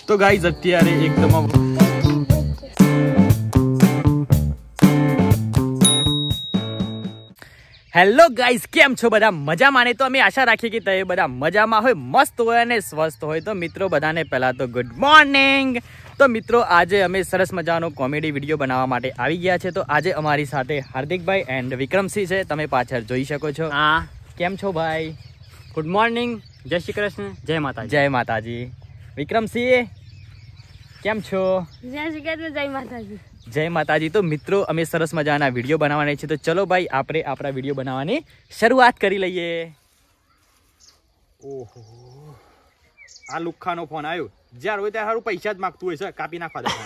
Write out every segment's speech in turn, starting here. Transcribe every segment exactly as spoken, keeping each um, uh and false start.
તો ગાઈઝ અત્યારે એકદમ હેલો ગાઈઝ, કેમ છો બધા? મજામાં ને? તો અમે આશા રાખીએ કે તમે બધા મજામાં હોય, મસ્ત હોય અને સ્વસ્થ હોય. તો મિત્રો બધાને પહેલા તો ગુડ મોર્નિંગ. તો મિત્રો આજે અમે સરસ મજાનો કોમેડી વિડીયો બનાવવા માટે આવી ગયા છે. તો આજે અમારી સાથે હાર્દિકભાઈ એન્ડ વિક્રમસિંહ છે, તમે પાછળ જોઈ શકો છો. હા, કેમ છો ભાઈ? ગુડ મોર્નિંગ, જય શ્રી કૃષ્ણ, જય માતાજી. જય માતાજી. વિક્રમસિંહ કેમ છો? જય શ્રી કૃષ્ણ, જય માતાજી. જય માતાજી. તો મિત્રો અમે સરસ મજાના વિડીયો બનાવવાના છે. તો ચલો ભાઈ આપણે આપણા વિડીયો બનાવવાની શરૂઆત કરી લઈએ. ઓહો, આ લુખ્ખાનો ફોન આવ્યો. જ્યાં હોય ત્યાં સારું પૈસા જ માગતું હોય છે, કાપી નાખવા દે.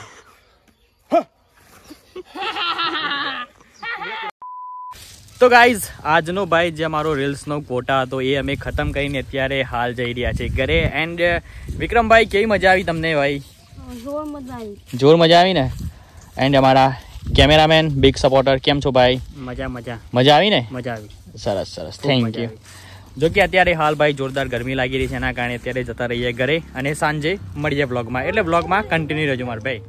તો ગાઈઝ આજનો ભાઈ જે અમારો રીલ્સનો કોટા હતો એ અમે ખતમ કરીને અત્યારે હાલ જઈ રહ્યા છીએ ઘરે. એન્ડ વિક્રમભાઈ કેવી મજા આવી તમને ભાઈ? જોર મજા આવી. જોર મજા આવી ને? એન્ડ અમારા કેમેરામેન બિગ સપોર્ટર કેમ છો ભાઈ? મજા મજા મજા આવી ને? મજા આવી. સરસ સરસ, થેન્ક યુ. જો કે અત્યારે હાલ ભાઈ જોરદાર ગરમી લાગી રહી છે, એના કારણે અત્યારે જતા રહીએ ઘરે અને સાંજે મળીએ બ્લોગમાં. એટલે બ્લોગમાં કન્ટિન્યુ રહેજો મારા ભાઈ.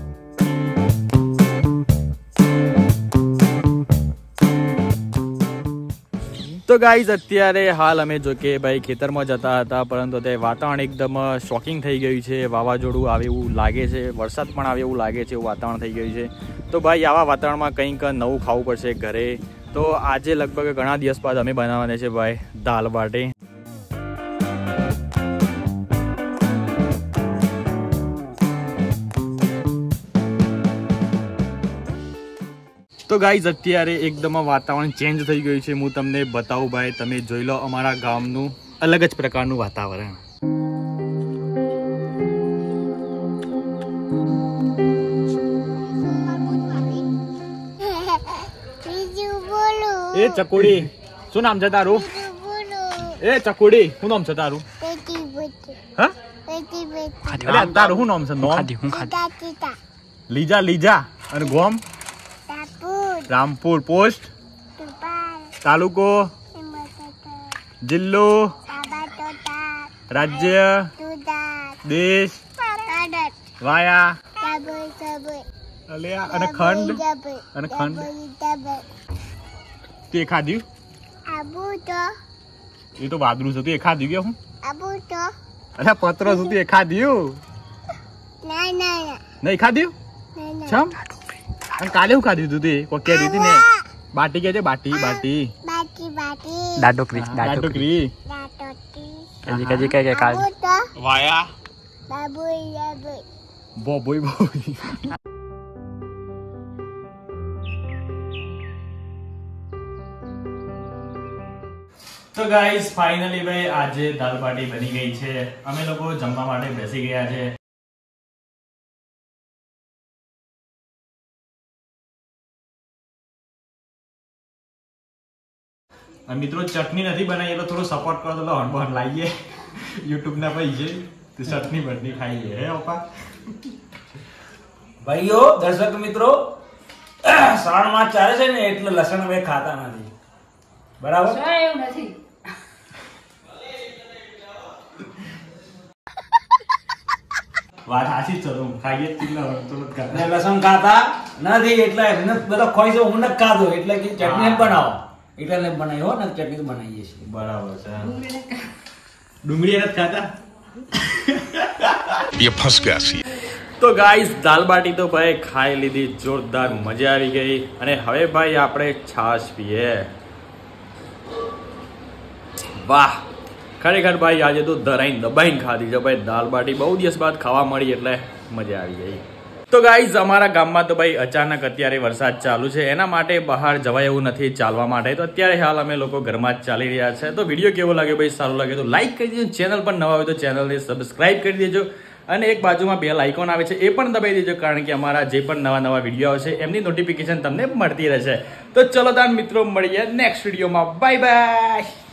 તો ગાઈઝ અત્યારે હાલ અમે જો કે ભાઈ ખેતરમાં જતા હતા, પરંતુ તે વાતાવરણ એકદમ શોકિંગ થઈ ગયું છે. વાવાઝોડું આવે એવું લાગે છે, વરસાદ પણ આવે એવું લાગે છે, એવું વાતાવરણ થઈ ગયું છે. તો ભાઈ આવા વાતાવરણમાં કંઈક નવું ખાવું પડશે ઘરે. તો આજે લગભગ ઘણા દિવસ બાદ અમે બનાવવાના છે ભાઈ દાલ બાટી. તો ગાઈઝ અત્યારે એકદમ વાતાવરણ ચેન્જ થઈ ગયું છે. હું તમને બતાવું ભાઈ, તમે જોઈ લો અમારા ગામનું અલગ જ પ્રકારનું વાતાવરણ. એ ચકોડી, શું નામ છે તારું? એ ચકોડી, શું નામ છે તારું? હા, તારું શું નામ છે? નોમ લીજા. લીજા અને ગોમ રામપુર. પોસ્ટ તાલુકો જિલ્લો રાજ્ય દેશ વાયા અને ખંડ અને ખંડ. તે ખાધ્યું? એ તો વાદરું છે. તું એ ખાધ્યું કે હું? અરે પત્રો સુધી એ ખાધ્યું? નહીં ખાધ્યું? છમ અને કાલે શું ખાધ્યું તું? તે કોઈ કેરી હતી ને? બાટી કે છે? બાટી બાટી દાડોકરી દાડોકરી કજી કજી કઈ કઈ કાલ વાયા બોબોય બોબોય. તો ગાઈઝ ફાઇનલી ભાઈ આજે દાલ બાટી બની ગઈ છે. અમે લોકો જમવા માટે બેસી ગયા છે. મિત્રો ચટણી નથી બનાવી એટલે થોડો સપોર્ટ કરો તો હણબણ લાવીએ યુટ્યુબ ના પૈસે તો ચટણી બટની ખાઈએ. હે પપ્પા? ભાઈઓ દર્શક મિત્રો, શ્રાવણ માસ ચાલે છે ને એટલે લસણ હવે ખાતા નથી, બરાબર? એવું નથી. વાત સાચી છે. તો ખાઈએ જ લસણ ખાતા નથી એટલે બધા ખોઈ છે. હું નથી ખાધો એટલે કે ચટણી બનાવો એટલે બનાવી હો ને ચટણી બનાવીએ છીએ. બરાબર છે. ડુંગળી નથી ખાતા? ये फंस गया सी. તો ગાઈસ દાલ બાટી તો ભાઈ ખાઈ લીધી, જોરદાર મજા આવી ગઈ. અને હવે ભાઈ આપણે છાશ પીએ. વાહ, ખરેખર ભાઈ આજે તો ધરાઈને દબાઈને ખાધી છે ભાઈ દાલ બાટી. બહુ દિવસ બાદ ખાવા મળી એટલે મજા આવી ગઈ. તો ગાઈઝ અમારા ગામમાં તો ભાઈ અચાનક અત્યારે વરસાદ ચાલુ છે, એના માટે બહાર જવાય એવું નથી ચાલવા માટે. તો અત્યારે હાલ અમે લોકો ઘરમાં જ ચાલી રહ્યા છે. તો વિડીયો કેવો લાગે ભાઈ? સારું લાગે તો લાઈક કરી દેજો. ચેનલ પર નવા હોય તો ચેનલને સબસ્ક્રાઇબ કરી દેજો. અને એક બાજુમાં બેલ આઇકોન આવે છે એ પણ દબાવી દેજો, કારણ કે અમારા જે પણ નવા નવા વિડીયો આવશે એમની નોટિફિકેશન તમને મળતી રહેશે. તો ચલો તાન મિત્રો મળીએ નેક્સ્ટ વિડીયોમાં. Bye by.